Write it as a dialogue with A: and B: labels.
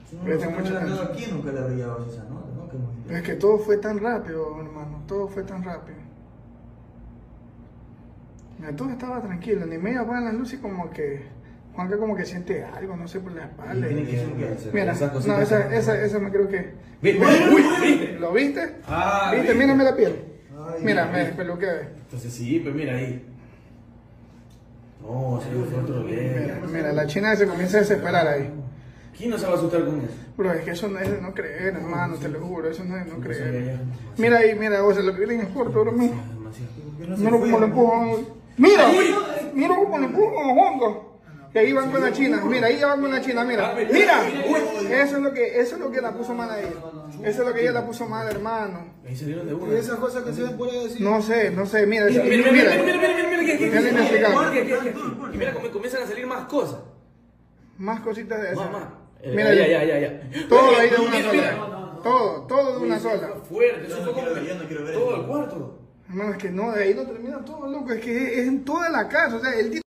A: Aquí nunca le habría dado esa nota, ¿no?
B: Es que todo fue tan rápido, hermano, todo fue tan rápido. Mira, todo estaba tranquilo, ni media apagan las luces y como que Juanca como que siente algo, no sé, por la espalda. Mira, no, esa me creo que... ¿Lo viste?
C: Ah,
B: ¿viste? Mírame la piel. Mira, me despeluqué.
C: Entonces sí, pues mira ahí. No, se fue otro leve.
B: Mira, la china se comienza a desesperar ahí.
C: ¿Quién no se va a asustar con eso?
B: Bro, es que eso no es de no creer, hermano, te lo juro, eso no es de no creer. Mira ahí, mira, o sea, lo que viene en el corto, bro, mira. Mira cómo lo empujan. Mira, mira cómo lo empujan a Juanca. Que ahí van con la china, mira, ahí van con la china, mira. Mira, eso es lo que la puso mal ahí. Eso es lo que ella la puso mal, hermano.
C: Ahí salieron de una.
A: ¿Y esas cosas que se ven por ahí decir?
B: No sé, mira.
C: Mira,
B: Mira,
C: y mira cómo comienzan a salir más cosas.
B: más cositas de esas.
C: Mamá.
B: Mira,
C: ya.
B: todo ahí de una sola. Todo de una sola.
C: Fuerte, eso fue como todo el cuarto.
B: Hermano, es que no, de ahí no termina todo, loco. Es que es en toda la casa. O sea, el tipo